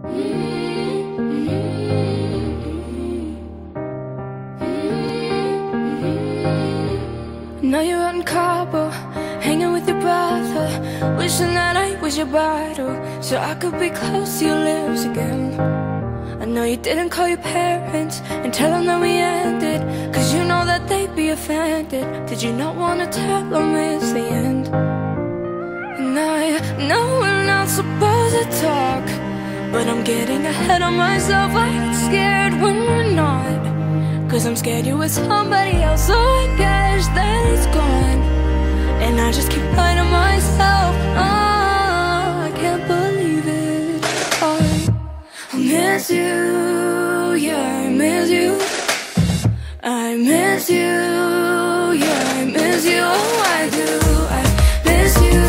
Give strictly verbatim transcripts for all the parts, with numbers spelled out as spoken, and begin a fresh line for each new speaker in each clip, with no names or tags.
Now you're out in Cabo, hanging with your brother, wishing that I was your bottle, so I could be close to your lips again. I know you didn't call your parents and tell them that we ended, cause you know that they'd be offended. Did you not want to tell them it's the end? And I know we're not supposed to talk, but I'm getting ahead of myself. I get scared when we're not, cause I'm scared you're with somebody else. So I guess that it's gone, and I just keep lying to myself. Oh, I can't believe it. I, I miss you, yeah, I miss you. I miss you, yeah, I miss you. Oh, I do, I miss you.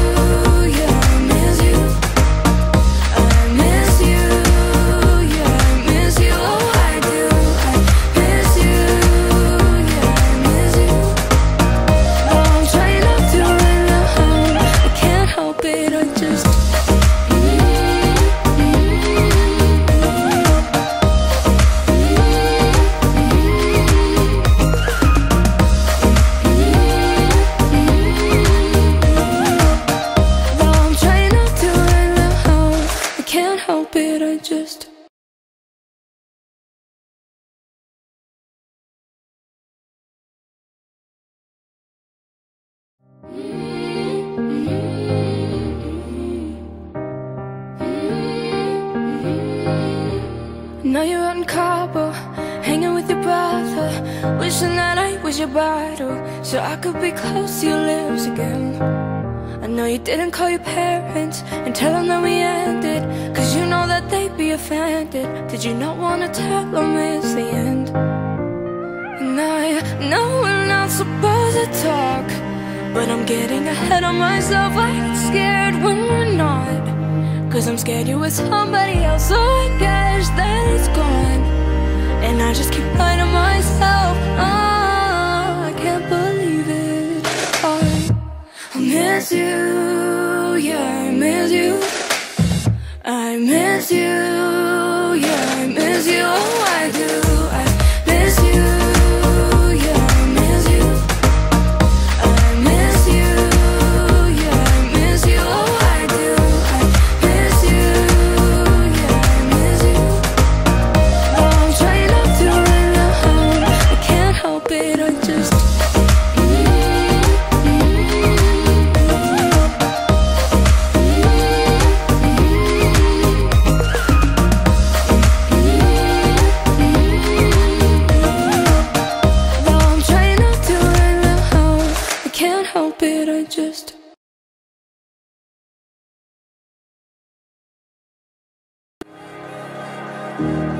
Now you're out in Cabo, hanging with your brother, wishing that I was your bottle, so I could be close to your lips again. I know you didn't call your parents and tell them that we ended, cause you know that they'd be offended. Did you not want to tell them it's the end? And I know we're not supposed to talk, but I'm getting ahead of myself. I get scared when we're not, cause I'm scared you're with somebody else. So I guess that it's gone, and I just keep lying to myself. Oh, I can't believe it. I, I miss you, yeah, I miss you. I miss you, yeah, I miss you. Oh, I do, I miss you. Just